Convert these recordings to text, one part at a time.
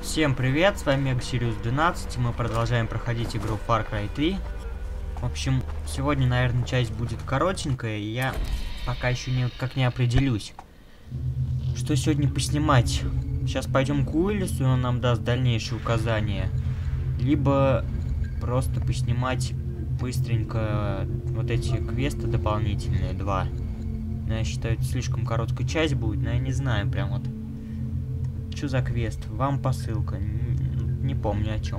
Всем привет, с вами Мега-Сириус12, и мы продолжаем проходить игру Far Cry 3. В общем, сегодня, наверное, часть будет коротенькая, и я пока еще никак не определюсь, что сегодня поснимать. Сейчас пойдем к Уиллису, и он нам даст дальнейшие указания. Либо просто поснимать быстренько вот эти квесты дополнительные, 2. Но я считаю, это слишком короткая часть будет, но я не знаю прям вот. Что за квест? Вам посылка. Не помню о чем.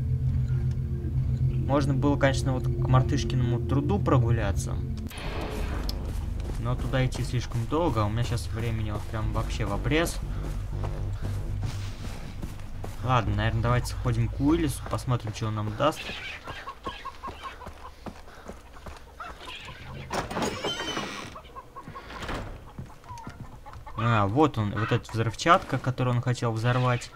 Можно было, конечно, вот к мартышкиному труду прогуляться. Но туда идти слишком долго, а у меня сейчас времени вот прям вообще в обрез. Ладно, наверное, давайте сходим к Уиллису, посмотрим, что он нам даст. А, вот он, вот эта взрывчатка, которую он хотел взорвать.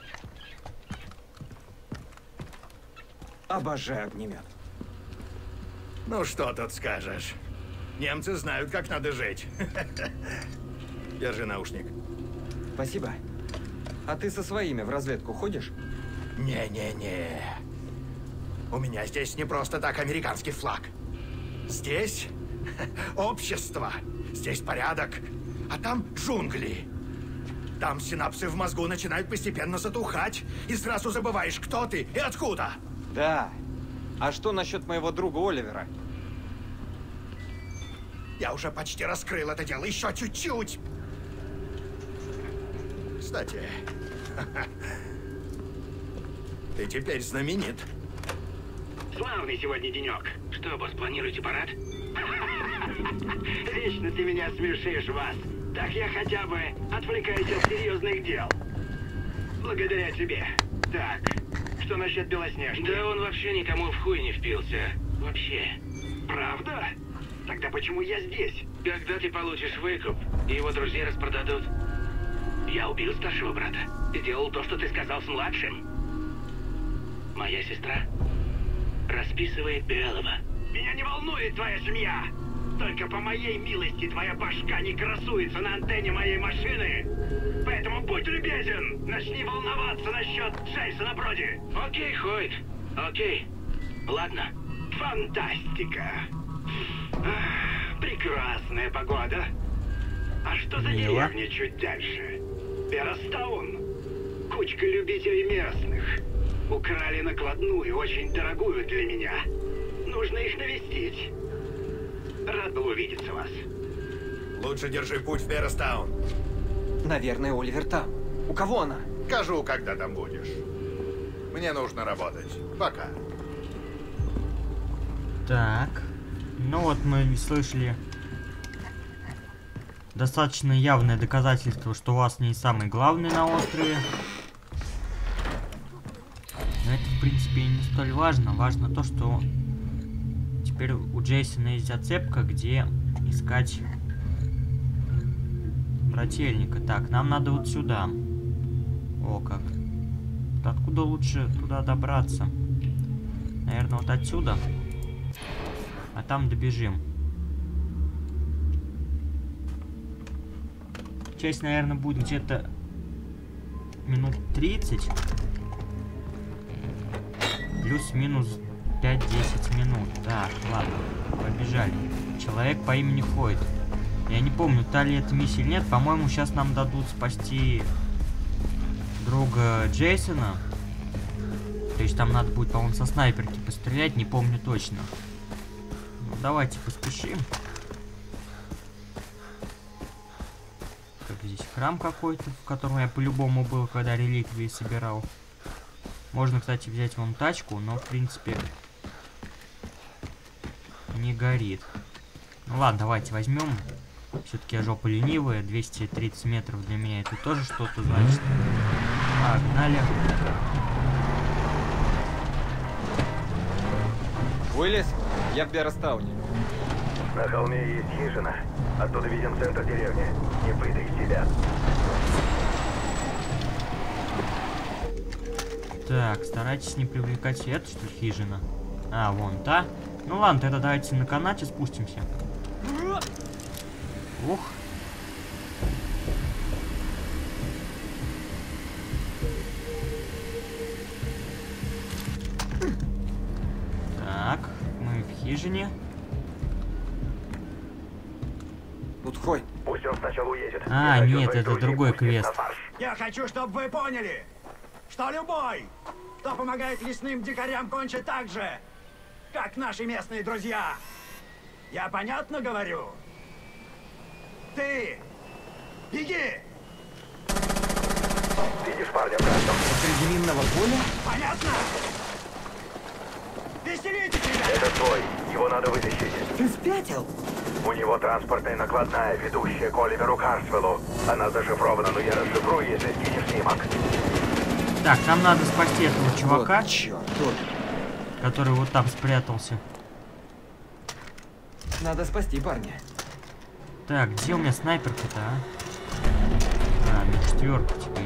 Обожаю огнемет. Ну что тут скажешь? Немцы знают, как надо жить. Держи наушник. Спасибо. А ты со своими в разведку ходишь? Не-не-не. У меня здесь не просто так американский флаг. Здесь общество. Здесь порядок. А там джунгли. Там синапсы в мозгу начинают постепенно затухать, и сразу забываешь, кто ты и откуда. Да. А что насчет моего друга Оливера? Я уже почти раскрыл это дело, еще чуть-чуть. Кстати, ты теперь знаменит. Славный сегодня денек. Что, босс, планируете парад? Вечно ты меня смешишь, вас. Так я хотя бы отвлекаюсь от серьезных дел. Благодаря тебе. Так, что насчет Белоснежки? Да он вообще никому в хуй не впился. Вообще. Правда? Тогда почему я здесь? Когда ты получишь выкуп, и его друзья распродадут. Я убил старшего брата. Сделал то, что ты сказал с младшим. Моя сестра расписывает белого. Меня не волнует твоя семья. Только по моей милости твоя башка не красуется на антенне моей машины. Поэтому будь любезен, начни волноваться насчет Джейсона Броди. Окей, Хойт. Окей. Ладно. Фантастика. Прекрасная погода. А что за деревня чуть дальше? Беростаун. Кучка любителей местных. Украли накладную, очень дорогую для меня. Нужно их навестить. Рад был увидеться вас. Лучше держи путь в Беростаун. Наверное, Оливер там. У кого она? Скажу, когда там будешь. Мне нужно работать. Пока. Так. Ну вот мы слышали достаточно явное доказательство, что вас не самый главный на острове. Но это, в принципе, и не столь важно. Важно то, что теперь у Джейсона есть зацепка, где искать брательника. Так, нам надо вот сюда. О, как. Вот откуда лучше туда добраться? Наверное, вот отсюда. А там добежим. Часть, наверное, будет где-то минут 30. Плюс-минус 5-10 минут. Так, ладно, побежали. Человек по имени Хойт. Я не помню, та ли это миссия или нет. По-моему, сейчас нам дадут спасти друга Джейсона. То есть там надо будет, по-моему, со снайперки пострелять, не помню точно. Ну, давайте поспешим. Так, здесь храм какой-то, в котором я по-любому был, когда реликвии собирал. Можно, кстати, взять вон тачку, но, в принципе, не горит. Ну ладно, давайте возьмем. Все-таки я жопа ленивая. 230 метров для меня это тоже что-то значит. Погнали. Уиллис, я в Беростауне. На холме есть хижина. Оттуда виден центр деревни. Не выдай себя. Так, старайтесь не привлекать свет, что ли, хижина. А, вон та. Ну ладно, тогда давайте на канате спустимся. Ух. хижине. Утхой. Пусть он сначала уедет. А, Иначе нет, свои это друзей другой пустит квест. на фарш. Я хочу, чтобы вы поняли, что любой, кто помогает лесным дикарям, кончит так же, как наши местные друзья. Я понятно говорю? Ты! Беги! Видишь парня, Брандон? Среди минного поля? Понятно? Веселитесь, ребята! Это твой. Его надо вытащить. Ты спятил? У него транспортная накладная, ведущая к Оливеру Карсвеллу. Она зашифрована, но я расшифрую, если скинешь снимок. Так, нам надо спасти этого чувака, Вот, черт, тут. который вот там спрятался. Надо спасти парня. Так, где у меня снайперка-то, а? А, на 4 теперь.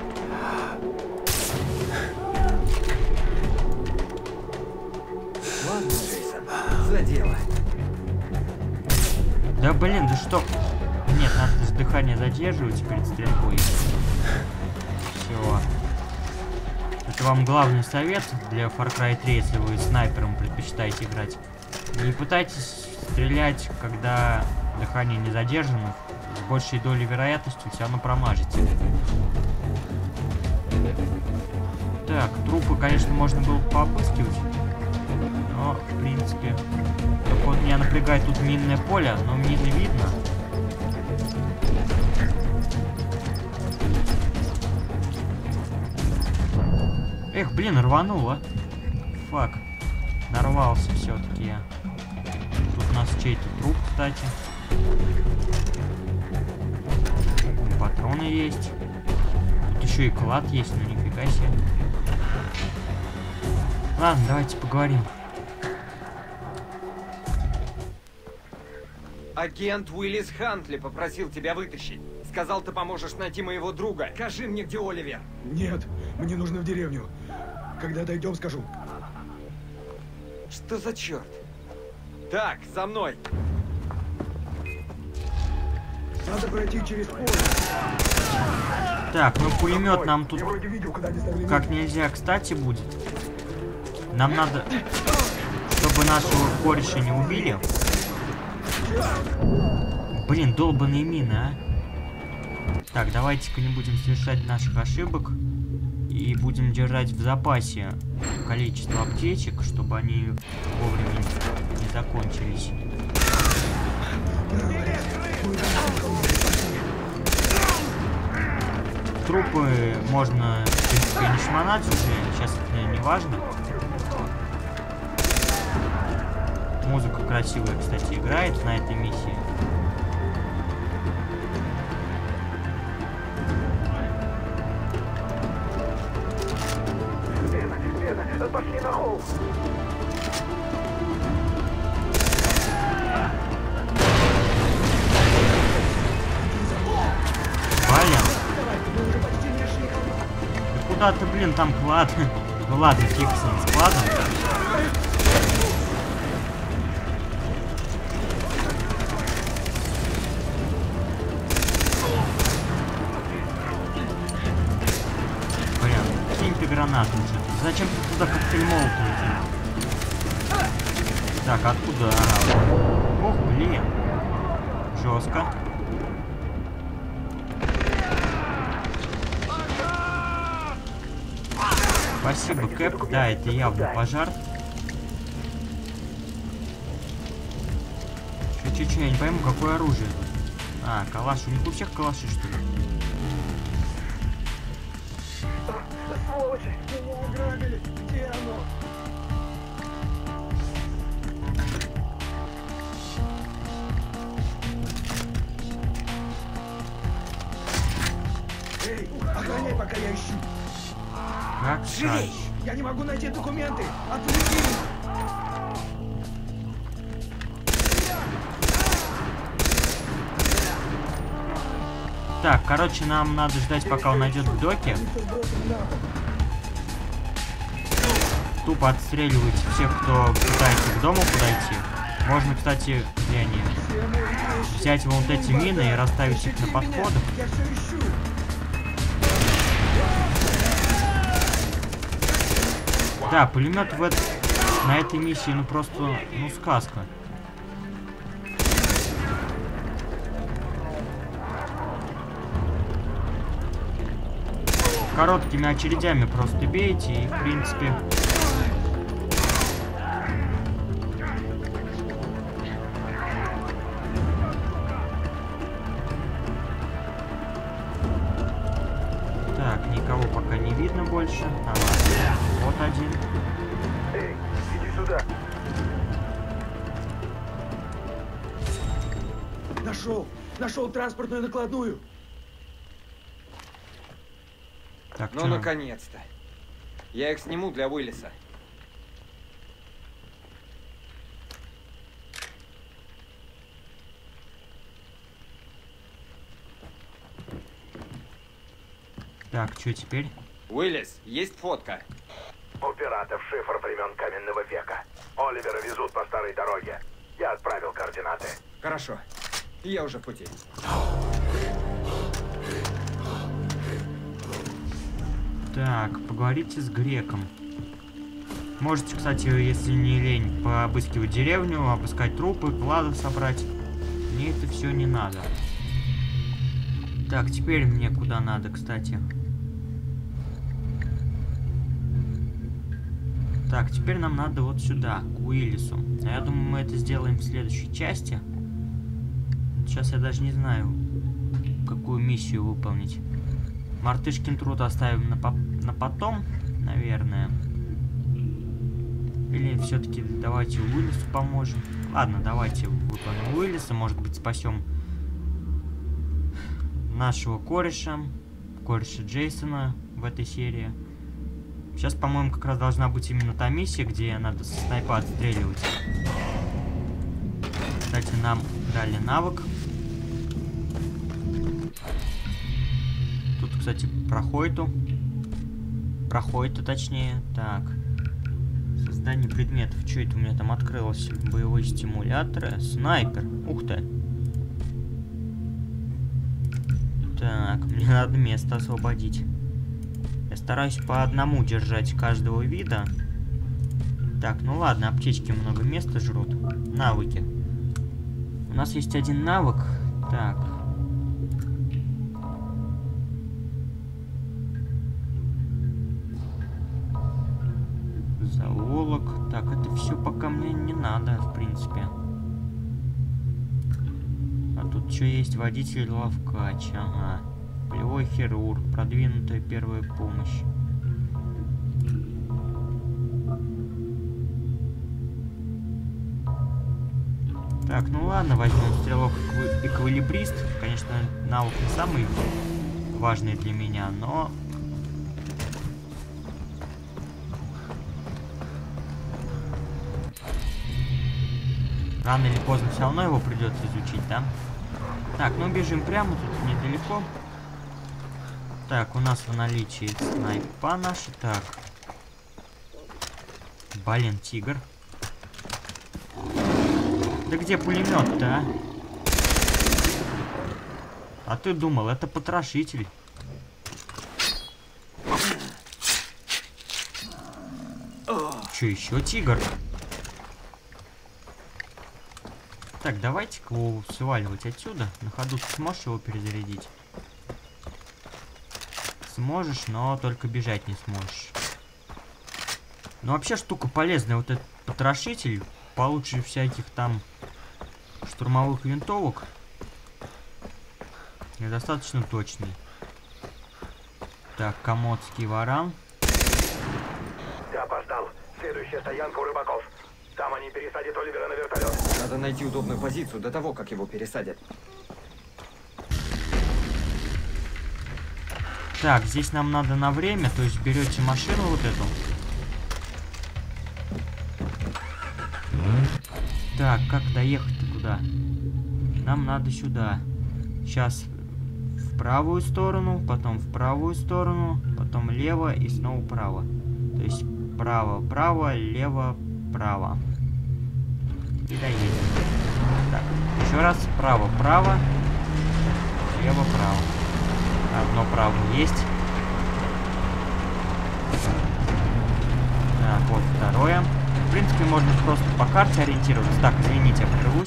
Ладно, Джейсон, за дело. Да блин, да что? Нет, надо дыхание задерживать перед стрельбой. Все. Это вам главный совет для Far Cry 3, если вы снайпером предпочитаете играть. Не пытайтесь стрелять, когда дыхание не задержано. С большей долей вероятности все равно промажете. Так, трупы, конечно, можно было пообыскивать. Но, в принципе... Только вот меня напрягает тут минное поле, но мины видно. Эх, блин, рвануло. Фак. Нарвался все-таки я. Тут у нас чей-то труп, кстати. Патроны есть. Тут еще и клад есть, ну нифига себе. Ладно, давайте поговорим. Агент Уиллис Хантли попросил тебя вытащить. Сказал, ты поможешь найти моего друга. Скажи мне, где Оливер. Нет, мне нужно в деревню. Когда дойдем, скажу. Что за черт? Так, за мной. Надо пройти через поле. Так, ну пулемет нам тут Я вроде видел, куда они ставили как нельзя кстати будет. Нам надо, чтобы нашего кореша не убили. Блин, долбаные мины, а. Так, давайте-ка не будем совершать наших ошибок. И будем держать в запасе количество аптечек, чтобы они вовремя не закончились. Трупы можно, в принципе, не шмонать уже. Сейчас это не важно. Музыка красивая, кстати, играет на этой миссии. Пошли на холм. Валя? Да куда ты, блин, там клад? Ну ладно, фиг с ним, с кладом. Блин, кинь ты гранату уже. Зачем ты туда коктейль-молотов кинул? Так, откуда? Ага. Ох, блин. Жестко. Спасибо, Кэп. Да, это явно пожар. Че, я не пойму, какое оружие тут. А, калаш. У них у всех калаши, что ли? Сволочи, меня ограбили. Где оно? Эй, охраняй, пока я ищу. Как скажешь. Я не могу найти документы. Отвлеки. Так, короче, нам надо ждать, пока он найдет в доке. Тупо отстреливать всех, кто пытается к дому подойти. Можно, кстати, где они? Взять вот эти мины и расставить их на подходах. Я все ищу. Да, пулемет в на этой миссии, ну просто, ну сказка. Короткими очередями просто бейте и, в принципе... Так, никого пока не видно больше. А, ладно. Вот один. Эй, иди сюда. Нашел транспортную накладную. Так, Ну, чё нам? наконец-то. Я их сниму для Уиллиса. Так, что теперь? Уиллис, есть фотка? У пиратов шифр времен каменного века. Оливера везут по старой дороге. Я отправил координаты. Хорошо. Я уже в пути. Так, поговорите с Греком. Можете, кстати, если не лень, пообыскивать деревню, обыскать трупы, клады собрать. Мне это все не надо. Так, теперь мне куда надо, кстати. Так, теперь нам надо вот сюда, к Уиллису. Но я думаю, мы это сделаем в следующей части. Сейчас я даже не знаю, какую миссию выполнить. Мартышкин труд оставим на потом, наверное. Или все-таки давайте Уиллису поможем. Ладно, давайте выполним Уиллиса. Может быть, спасем нашего кореша Джейсона в этой серии. Сейчас, по-моему, как раз должна быть именно та миссия, где надо со снайпа отстреливать. Кстати, нам дали навык. Тут, кстати, проходит, точнее. Так. Создание предметов. Что это у меня там открылось? Боевые стимуляторы. Снайпер. Ух ты. Так, мне надо место освободить. Я стараюсь по одному держать каждого вида. Так, ну ладно, аптечки много места жрут. Навыки. У нас есть один навык. Так. Зоолог. Так, это все пока мне не надо, в принципе. А тут что есть? Водитель лавкач. Ага. Полевой хирург. Продвинутая первая помощь. Так, ну ладно, возьмем стрелок эквилибрист. Конечно, навык не самый важный для меня, но... Рано или поздно все равно его придется изучить, да? Так, ну бежим прямо, тут недалеко. Так, у нас в наличии снайпа наши. Так. Блин, тигр. Да где пулемет-то, а? А ты думал, это потрошитель. Че, еще тигр? Так, давайте-ка его сваливать отсюда. На ходу ты сможешь его перезарядить? Сможешь, но только бежать не сможешь. Ну, вообще штука полезная. Вот этот потрошитель получше всяких там штурмовых винтовок. И достаточно точный. Так, комодский варан. Я опоздал. Следующая стоянка у рыбаков. Там они пересадят Оливера на вертолет. Надо найти удобную позицию до того, как его пересадят. Так, здесь нам надо на время, то есть берете машину вот эту. Так, как доехать-то туда? Нам надо сюда. Сейчас в правую сторону, потом в правую сторону, потом лево и снова право. То есть право, право, лево, право. И доедем. Так, еще раз право, право, лево, право. Одно право есть. Так, вот второе. В принципе, можно просто по карте ориентироваться. Так, извините, я прервусь.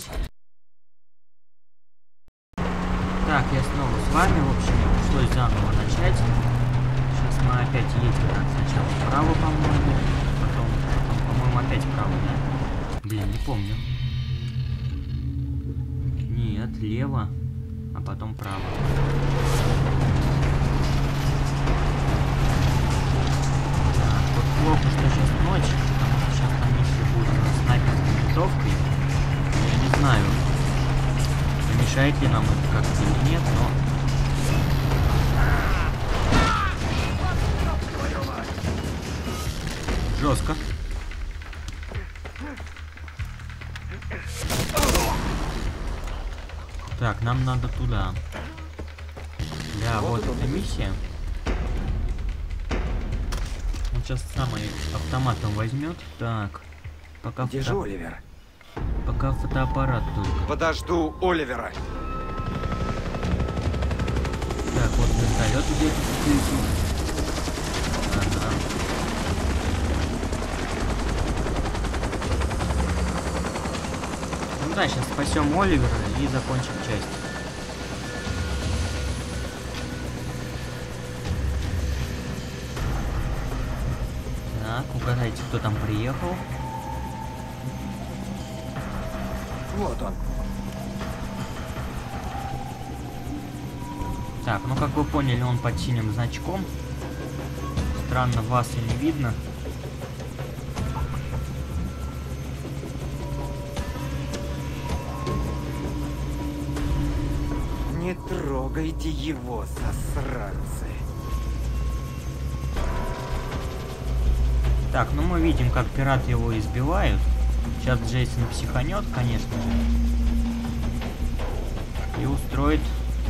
Так, я снова с вами. В общем, пришлось заново начать. Сейчас мы опять едем. Так, сначала вправо, по-моему. Потом, по-моему, опять вправо, да? Блин, не помню. Нет, лево, а потом право. Так, вот плохо, что сейчас ночь, потому что сейчас на миссии будет с снайперской винтовкой. Я не знаю, мешает ли нам это как-то или нет, но... Жестко. Так, нам надо туда. Да, вот эта миссия. Он сейчас самый автоматом возьмет. Так. Пока Где же Оливер? Пока фотоаппарат только. Подожду Оливера. Так, вот вертолет где-то впереди. Ага. Ну да, сейчас спасем Оливера и закончим часть. Так, угадайте, кто там приехал. Вот он. Так, ну как вы поняли, он под синим значком. Странно, вас и не видно. Не трогайте его, засранцы. Так, ну мы видим, как пираты его избивают. Сейчас Джейсон психанет, конечно же. И устроит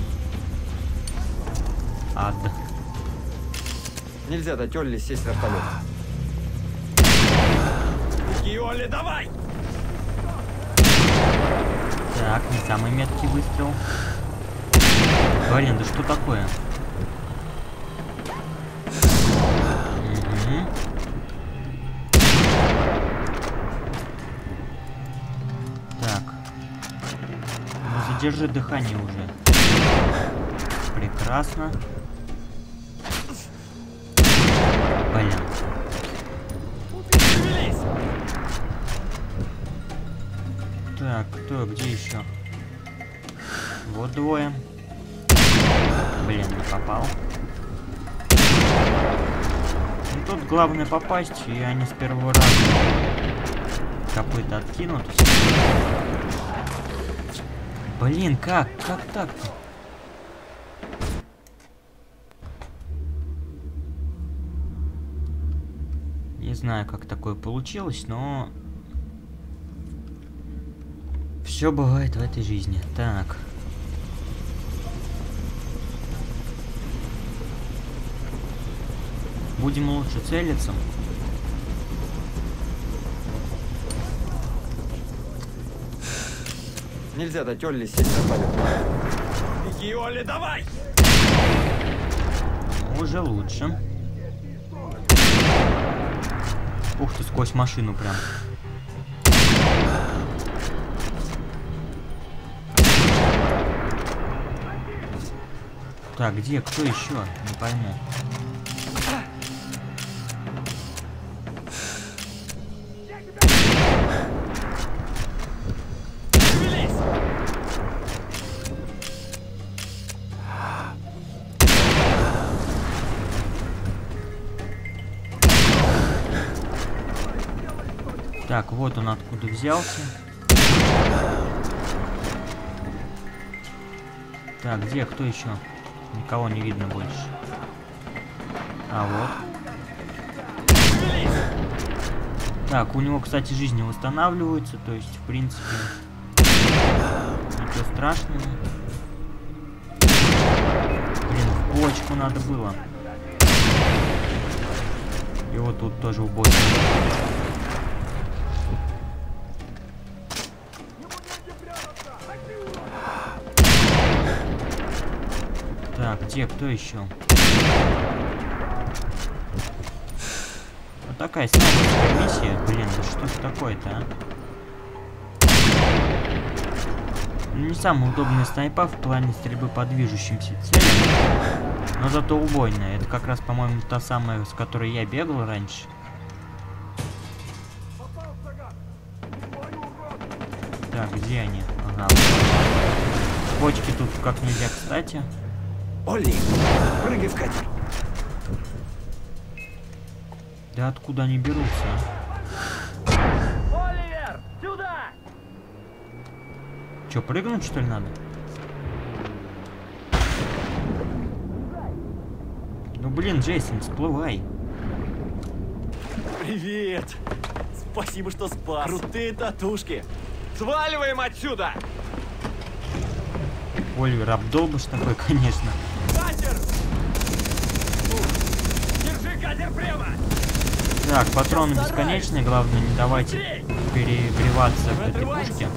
ад. Нельзя дать Олли сесть в вертолет. Беги, Олли, давай! Так, не самый меткий выстрел. Блин, да что такое? Угу. Так. Ну, задержи дыхание уже. Прекрасно. Блин. Так, кто, где еще? Вот двое. Блин, не попал. Ну, тут главное попасть, и они с первого раза копыта откинут. Блин, как? Как так-то? Не знаю, как такое получилось, но... Все бывает в этой жизни. Так. Будем лучше целиться. Нельзя дать Олли сесть в вертолет. Беги, Олли, давай! Уже лучше. Ух ты, сквозь машину прям. Так, где? Кто еще? Не пойму. Так, вот он откуда взялся. Так, где? Кто еще? Никого не видно больше. А вот. Так, у него, кстати, жизни восстанавливаются, то есть, в принципе, ничего страшного. Блин, в бочку надо было. И вот тут тоже в бочку. Так, где, кто еще? Вот такая снайперская миссия. Блин, да что ж такое-то, а? Не самая удобная снайпа в плане стрельбы по движущимся целям, но зато убойная. Это как раз, по-моему, та самая, с которой я бегал раньше. Так, где они? Ага. Бочки тут как нельзя кстати. Олли, прыгай в катер. Да откуда они берутся, а? Оливер, сюда! Чё, прыгнуть что ли надо? Ну блин, Джейсон, всплывай. Привет! Спасибо, что спас. Крутые татушки. Сваливаем отсюда! Оливер, обдолбыш такой, конечно. Катер! Держи катер прямо! Так, патроны бесконечные, главное не давайте перегреваться в этой пушке.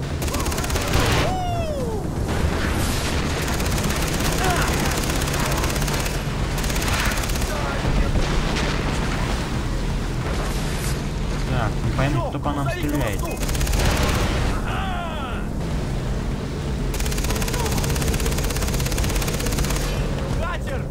Так, не пойму, кто по нам стреляет. Катер!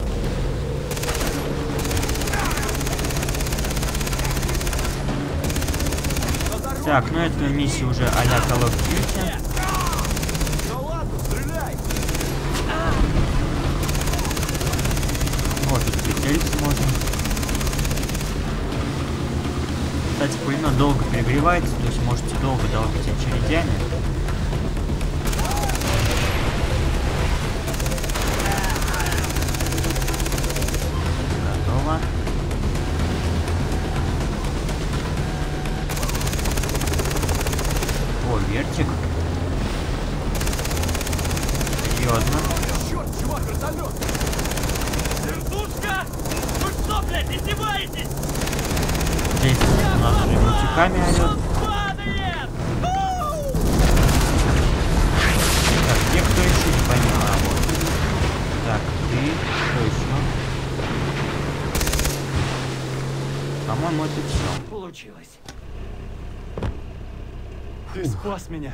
Так, ну это миссия уже а-ля Call of Duty. Да ладно, стреляй! Вот тут прицелиться можно. Кстати, пулемет долго перегревается, то есть можете долго долбить очередями. Готово. О, вертик. Серьезно. Черт, чувак, вертолет! Вертушка! Вы что, блядь, издеваетесь? Здесь у нас уже мультиками орёт. Падает! Так, где кто еще не понял? А, вот. Так, ты, кто еще? По-моему, это все. Получилось. Ты спас меня.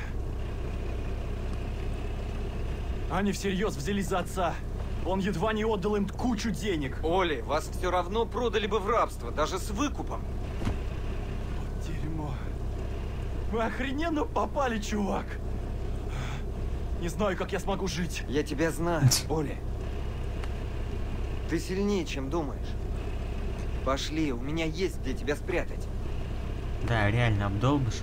Они всерьез взялись за отца. Он едва не отдал им кучу денег. Оли, вас все равно продали бы в рабство, даже с выкупом. Дерьмо. Мы охрененно попали, чувак. Не знаю, как я смогу жить. Я тебя знаю, Оли. Ты сильнее, чем думаешь. Пошли, у меня есть где тебя спрятать. Да, реально обдолбыш.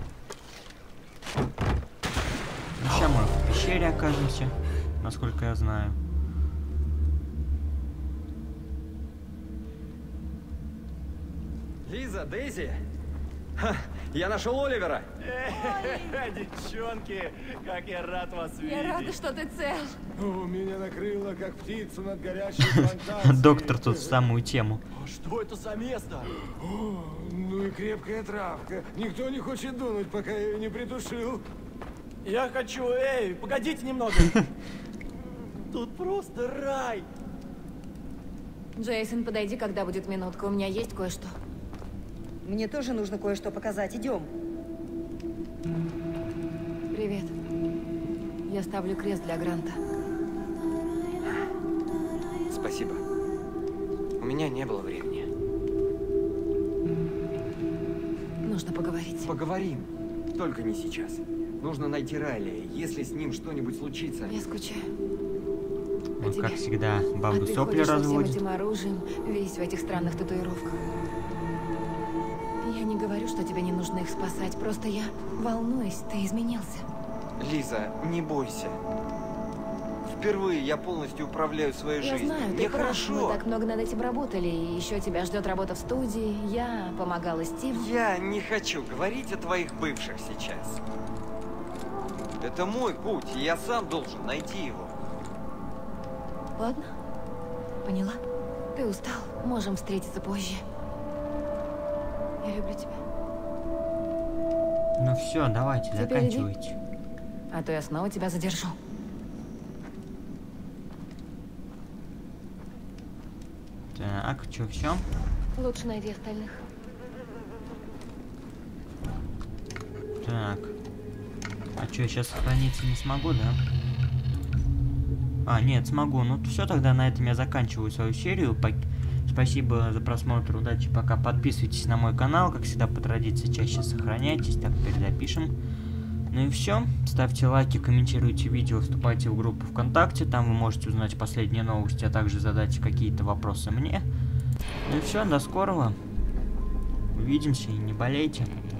Сейчас мы в пещере окажемся, насколько я знаю. Лиза, Дейзи, ха, я нашел Оливера. Девчонки, как я рад вас видеть. Я рада, что ты цел. У меня накрыло, как птицу над горящей плантацией. Доктор тут в самую тему. Что это за место? О, ну и крепкая травка. Никто не хочет дунуть, пока я ее не притушил. Я хочу, погодите немного. Тут просто рай. Джейсон, подойди, когда будет минутка. У меня есть кое-что. Мне тоже нужно кое-что показать. Идем. Привет. Я ставлю крест для Гранта. Спасибо. У меня не было времени. Нужно поговорить. Поговорим. Только не сейчас. Нужно найти Райли. Если с ним что-нибудь случится... Я скучаю. Он, как всегда, А бабы ты сопли ходишь со всем разводит. этим оружием, весь в этих странных татуировках. Я не говорю, что тебе не нужно их спасать, просто я волнуюсь, ты изменился. Лиза, не бойся. Впервые я полностью управляю своей Я жизнью. знаю, Мне ты прав, хорошо. мы так много над этим работали, и еще тебя ждет работа в студии, я помогала Стиву. Я не хочу говорить о твоих бывших сейчас. Это мой путь, и я сам должен найти его. Ладно, поняла. Ты устал, можем встретиться позже. Я люблю тебя. Ну все, давайте, Теперь заканчивайте. А то я снова тебя задержу. Так, что, все? Лучше найди остальных. Так. А что, я сейчас сохраниться не смогу, да? А, нет, смогу. Ну, все, тогда на этом я заканчиваю свою серию. Спасибо за просмотр, удачи, пока. Подписывайтесь на мой канал, как всегда, по традиции, чаще сохраняйтесь. Так, перезапишем. Ну и все. Ставьте лайки, комментируйте видео, вступайте в группу ВКонтакте. Там вы можете узнать последние новости, а также задать какие-то вопросы мне. Ну и все, до скорого. Увидимся и не болейте.